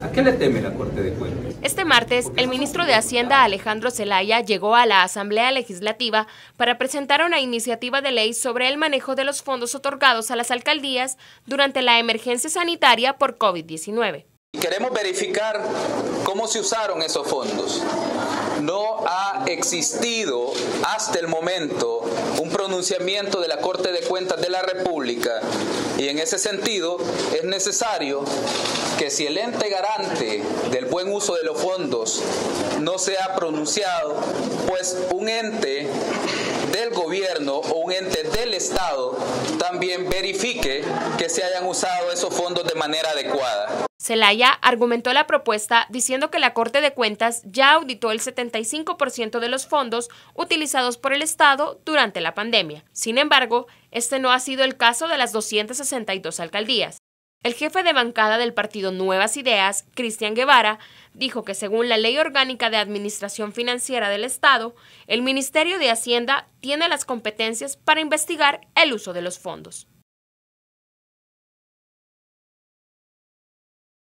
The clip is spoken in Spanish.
¿A qué le teme la Corte de Cuentas? Este martes, el ministro de Hacienda, Alejandro Zelaya, llegó a la Asamblea Legislativa para presentar una iniciativa de ley sobre el manejo de los fondos otorgados a las alcaldías durante la emergencia sanitaria por COVID-19. Queremos verificar cómo se usaron esos fondos. No ha existido hasta el momento un pronunciamiento de la Corte de Cuentas de la República y en ese sentido es necesario que si el ente garante del buen uso de los fondos no se ha pronunciado, pues un ente del gobierno o un ente del Estado también verifique que se hayan usado esos fondos de manera adecuada. Zelaya argumentó la propuesta diciendo que la Corte de Cuentas ya auditó el 75% de los fondos utilizados por el Estado durante la pandemia. Sin embargo, este no ha sido el caso de las 262 alcaldías. El jefe de bancada del partido Nuevas Ideas, Cristian Guevara, dijo que según la Ley Orgánica de Administración Financiera del Estado, el Ministerio de Hacienda tiene las competencias para investigar el uso de los fondos.